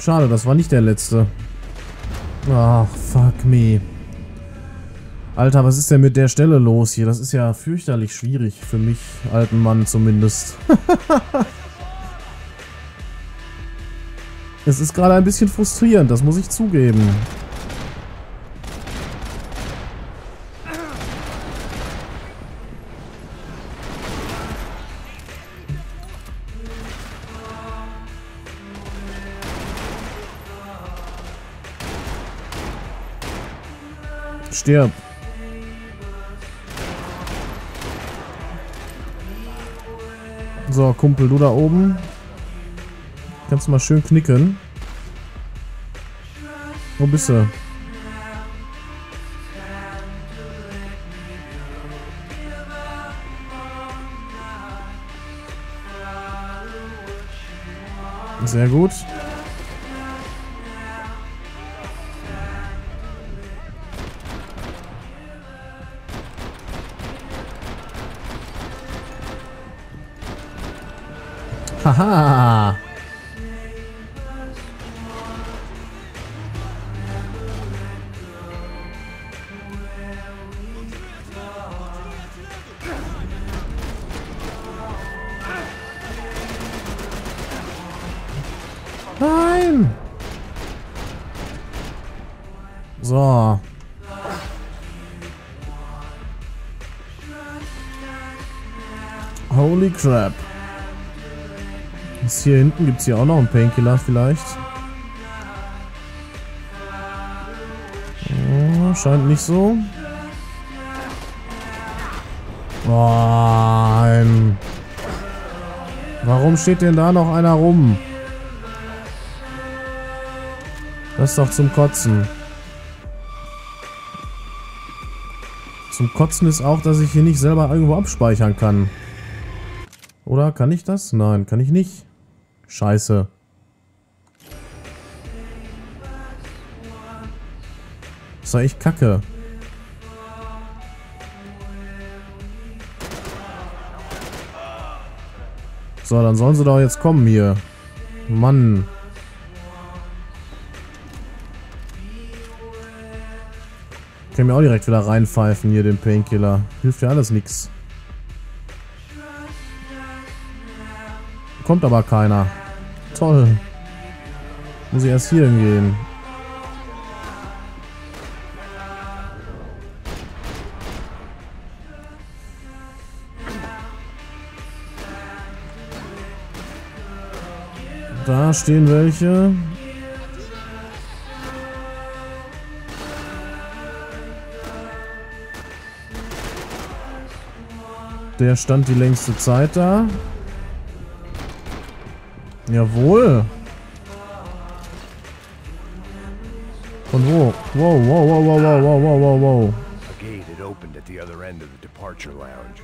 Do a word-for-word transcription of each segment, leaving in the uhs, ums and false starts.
Schade, das war nicht der letzte. Ach, fuck me. Alter, was ist denn mit der Stelle los hier? Das ist ja fürchterlich schwierig für mich, alten Mann zumindest. Es ist gerade ein bisschen frustrierend, das muss ich zugeben. Stirb. So, Kumpel, du da oben. Kannst du mal schön knicken. Wo bist du? Sehr gut. Haha. Nein. So. Holy crap. Ist hier hinten gibt es hier auch noch einen Painkiller vielleicht. Oh, scheint nicht so. Oh, nein. Warum steht denn da noch einer rum? Das ist doch zum Kotzen. Zum Kotzen ist auch, dass ich hier nicht selber irgendwo abspeichern kann. Oder kann ich das? Nein, kann ich nicht. Scheiße. Das war echt kacke. So, dann sollen sie doch jetzt kommen hier. Mann. Ich kann mir auch direkt wieder reinpfeifen hier, den Painkiller. Hilft ja alles nix. Kommt aber keiner. Toll. Muss ich erst hier hingehen. Da stehen welche. Der stand die längste Zeit da. Jawohl. Von wo? Wow, wow, wow, wow, wow, wow, wow, wow, wow. A gate had opened at the other end of the departure lounge.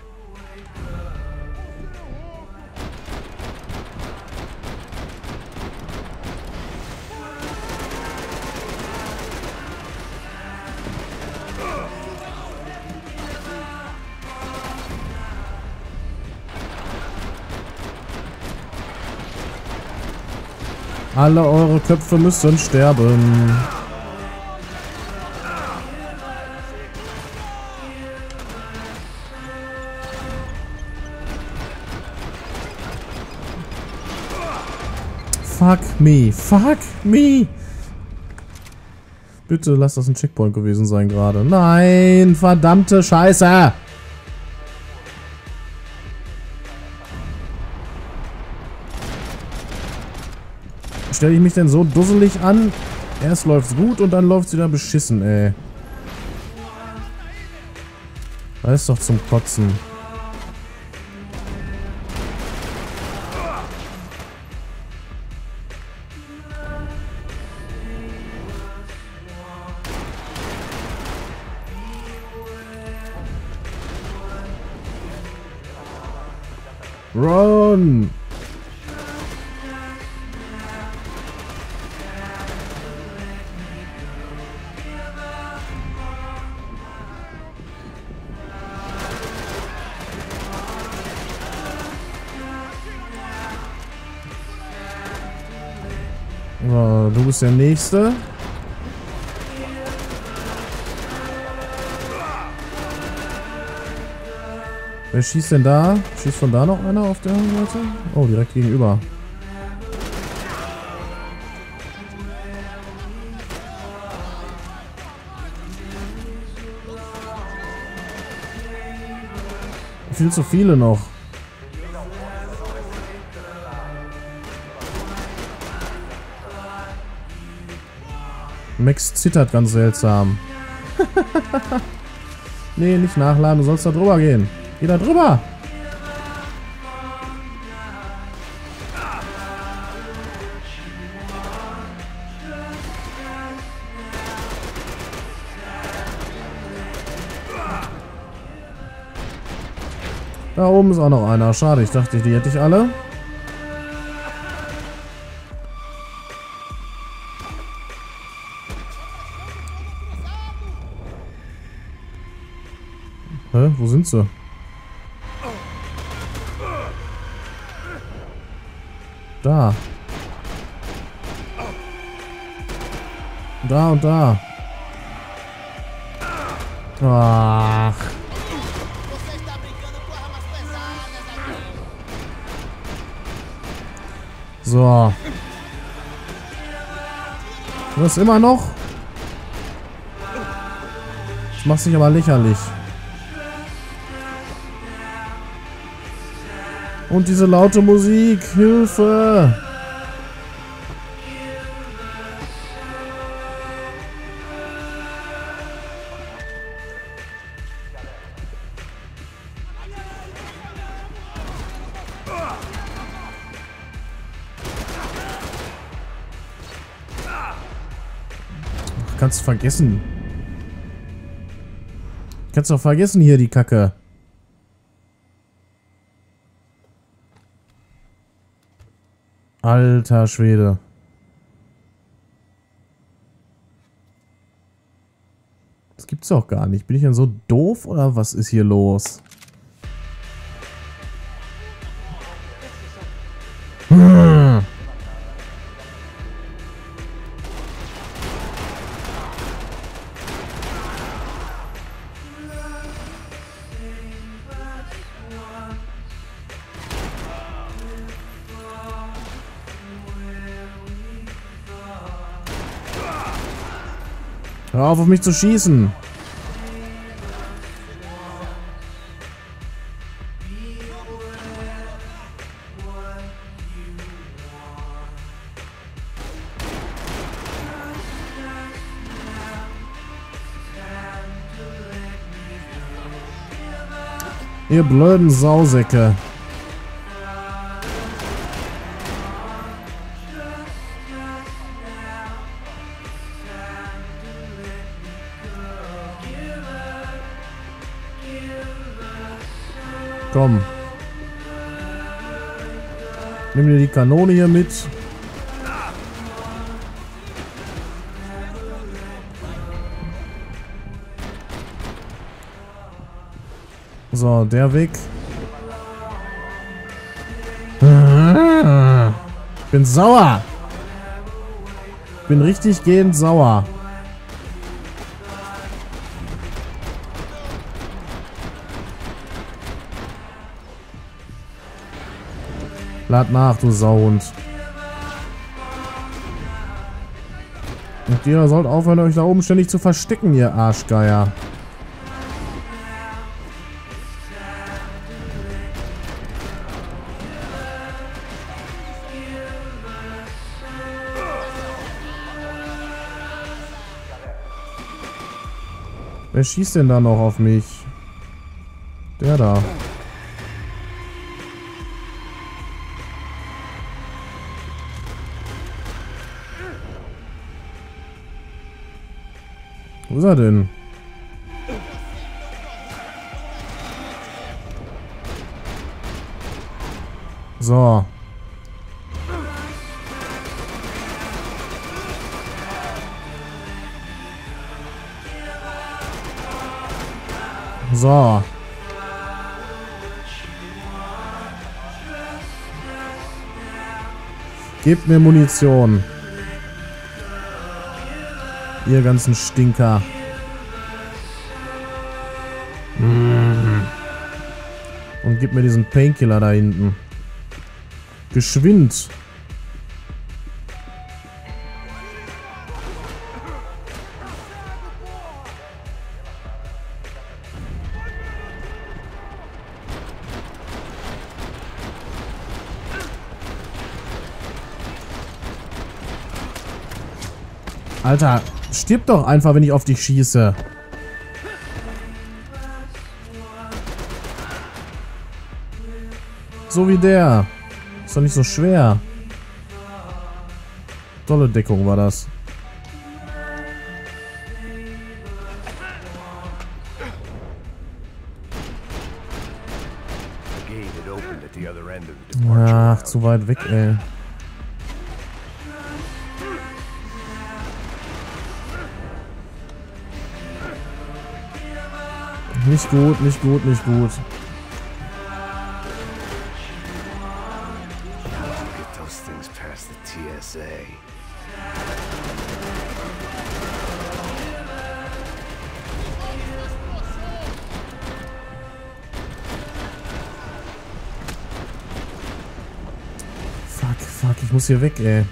Alle eure Köpfe müssen sterben. Fuck me. Fuck me. Bitte lass das ein Checkpoint gewesen sein gerade. Nein, verdammte Scheiße. Stelle ich mich denn so dusselig an? Erst läuft's gut und dann läuft's wieder beschissen, ey. Das ist doch zum Kotzen. Run! So, du bist der Nächste. Wer schießt denn da? Schießt von da noch einer auf der Seite? Oh, direkt gegenüber. Viel zu viele noch. Max zittert ganz seltsam. Nee, nicht nachladen, du sollst da drüber gehen. Geh da drüber! Da oben ist auch noch einer. Schade, ich dachte, die hätte ich alle. Hä? Wo sind sie? Da. Da und da. Ach. So. Du hast immer noch. Das macht sich aber lächerlich. Und diese laute Musik. Hilfe! Kannst du vergessen. Kannst du doch vergessen hier die Kacke. Alter Schwede. Das gibt's doch gar nicht. Bin ich denn so doof oder was ist hier los? Hm. Hör auf, auf mich zu schießen. Ihr blöden Sausäcke. Komm. Nimm dir die Kanone hier mit. So, der weg. Ich bin sauer. Ich bin richtig gehend sauer. Lad nach, du Sauhund. Und ihr sollt aufhören, euch da oben ständig zu verstecken, ihr Arschgeier. Wer schießt denn da noch auf mich? Der da. Wo ist er denn? So. So. Gebt mir Munition. Ihr ganzen Stinker. Und gib mir diesen Painkiller da hinten. Geschwind. Alter, stirb doch einfach, wenn ich auf dich schieße. So wie der. Ist doch nicht so schwer. Tolle Deckung war das. Ach, zu weit weg, ey. Nicht gut, nicht gut, nicht gut. Fuck, fuck, ich muss hier weg, ey.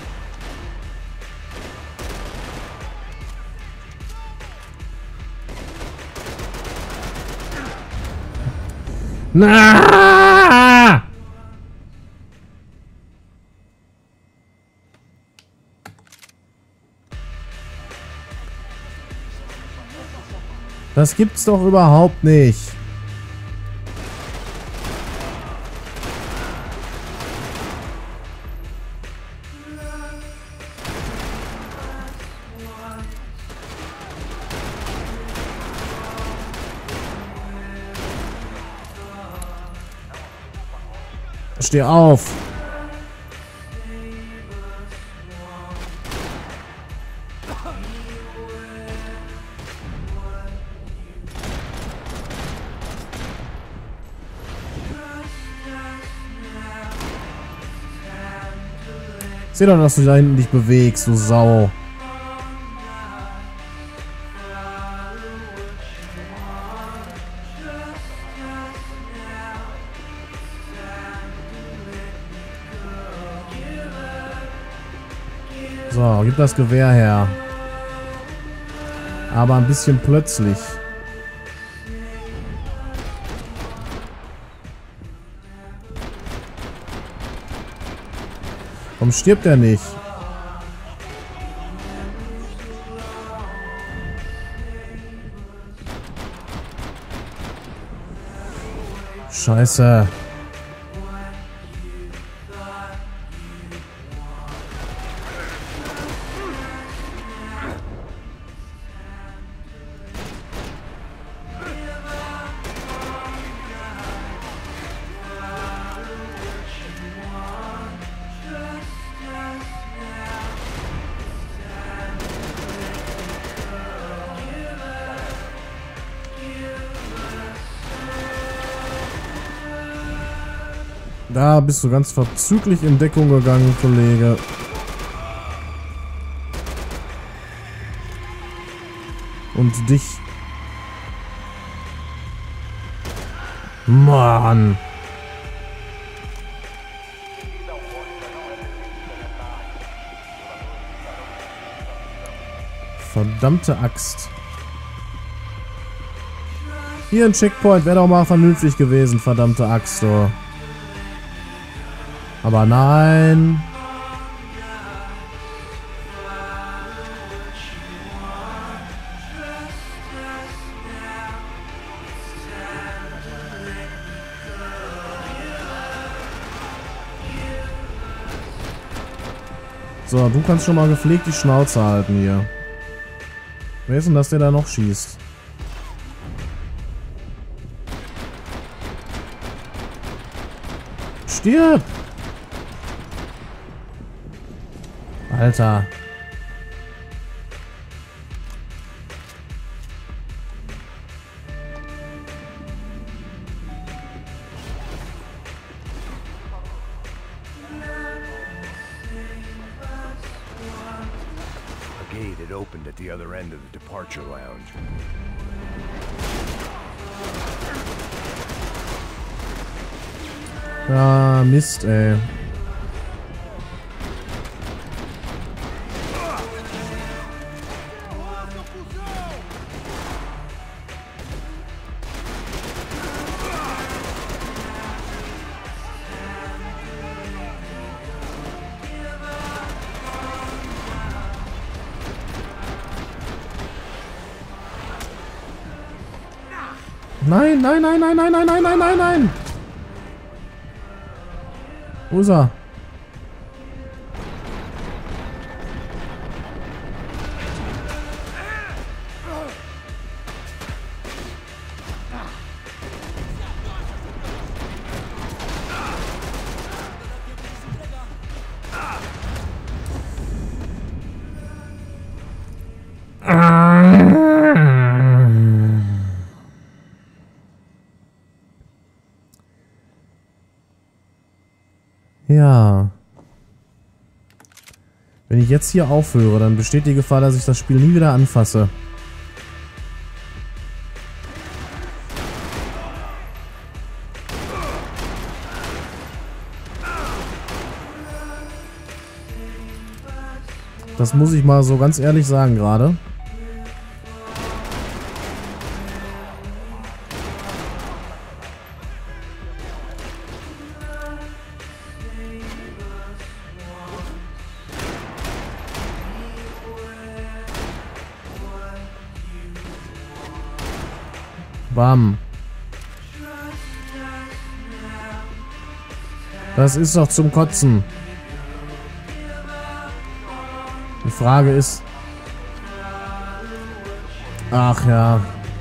Na! Das gibt's doch überhaupt nicht. Steh auf! Seh doch, dass du da hinten dich bewegst, du Sau. So, gib das Gewehr her. Aber ein bisschen plötzlich. Warum stirbt er nicht? Scheiße. Da bist du ganz verzüglich in Deckung gegangen, Kollege. Und dich. Mann. Verdammte Axt. Hier ein Checkpoint wäre doch mal vernünftig gewesen, verdammte Axt, so. Aber nein. So, du kannst schon mal gepflegt die Schnauze halten hier. Wer ist denn das, der da noch schießt? Stirb! Alter. gate had opened at the other end of the departure lounge. Ja, Mist, ey. Nein, nein, nein, nein, nein, nein, nein, nein, nein, nein. Wo ist er? Ja. Wenn ich jetzt hier aufhöre, dann besteht die Gefahr, dass ich das Spiel nie wieder anfasse. Das muss ich mal so ganz ehrlich sagen gerade. Bam. Das ist doch zum Kotzen. Die Frage ist... Ach ja.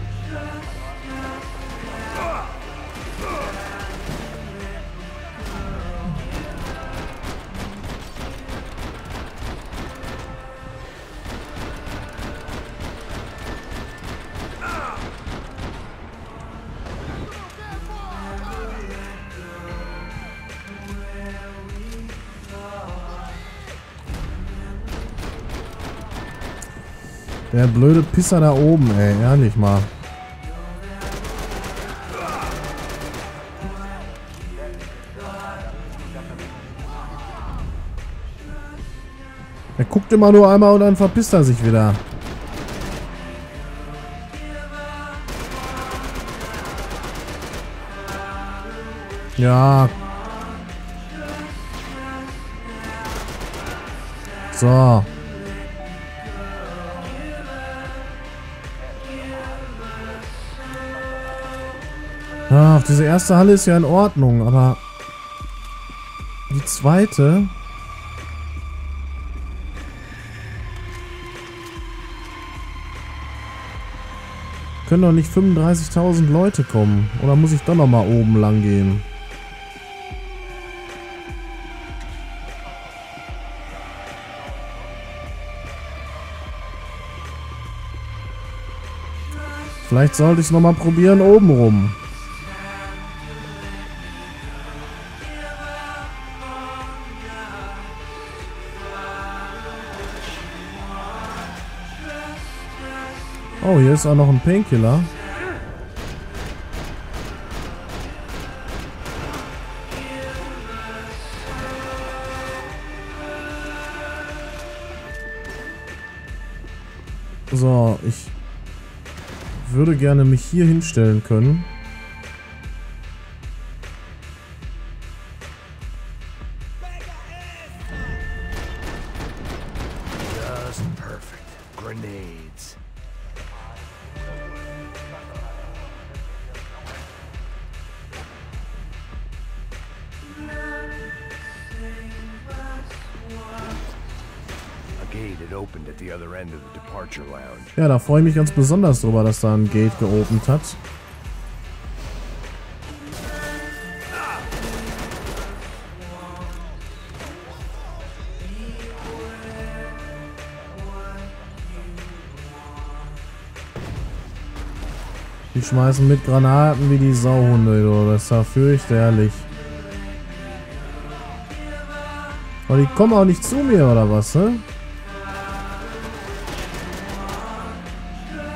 Der blöde Pisser da oben, ey, ehrlich mal. Er guckt immer nur einmal und dann verpisst er sich wieder. Ja. So. Ach, diese erste Halle ist ja in Ordnung, aber die zweite... Können doch nicht fünfunddreißigtausend Leute kommen. Oder muss ich doch noch mal oben lang gehen? Vielleicht sollte ich es noch mal probieren oben rum. Oh, hier ist auch noch ein Painkiller. So, ich würde gerne mich hier hinstellen können. Just perfect. Grenades. Ja, da freue ich mich ganz besonders drüber, dass da ein Gate geopend hat. Die schmeißen mit Granaten wie die Sauhunde, du. Das ist ja fürchterlich. Aber die kommen auch nicht zu mir, oder was, ne?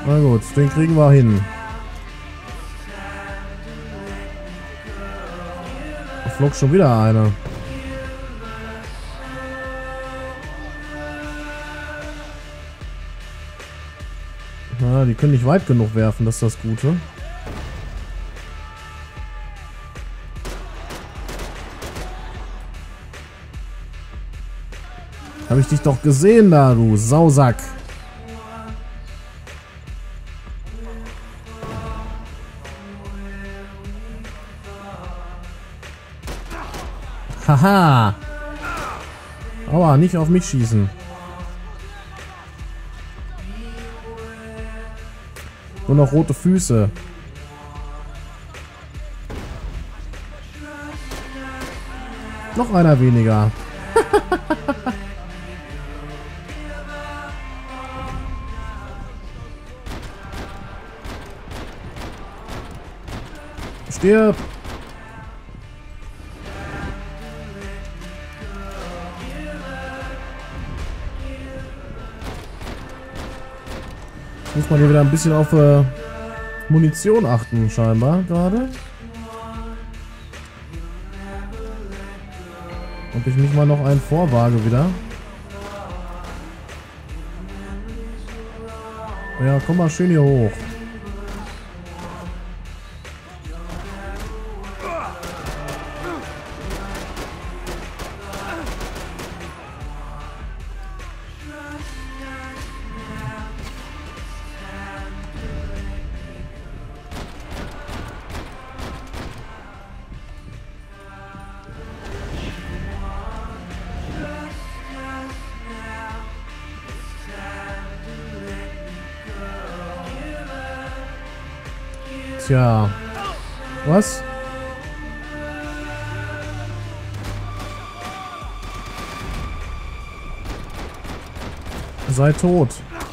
Na gut, den kriegen wir hin. Da flog schon wieder eine. Na, die können nicht weit genug werfen, das ist das Gute. Habe ich dich doch gesehen da, du Sausack. Haha. Aua, nicht auf mich schießen. Nur noch rote Füße. Noch einer weniger. Stirb! Muss man hier wieder ein bisschen auf äh, Munition achten, scheinbar gerade. Ob ich mich mal noch einen vorwage wieder. Ja, komm mal schön hier hoch. Tja. Was? Sei tot.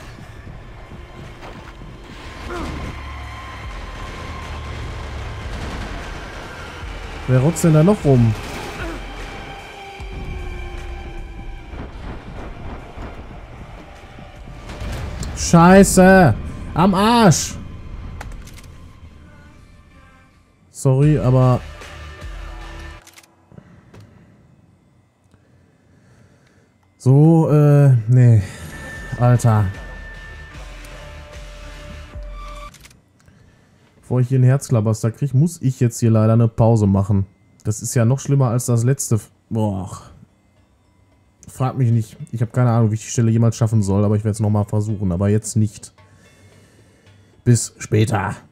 Wer rotzt denn da noch rum? Scheiße! Am Arsch! Sorry, aber... So, äh, nee. Alter. Bevor ich hier einen Herzklabaster kriege, muss ich jetzt hier leider eine Pause machen. Das ist ja noch schlimmer als das letzte... Boah. Frag mich nicht. Ich habe keine Ahnung, wie ich die Stelle jemals schaffen soll, aber ich werde es nochmal versuchen. Aber jetzt nicht. Bis später.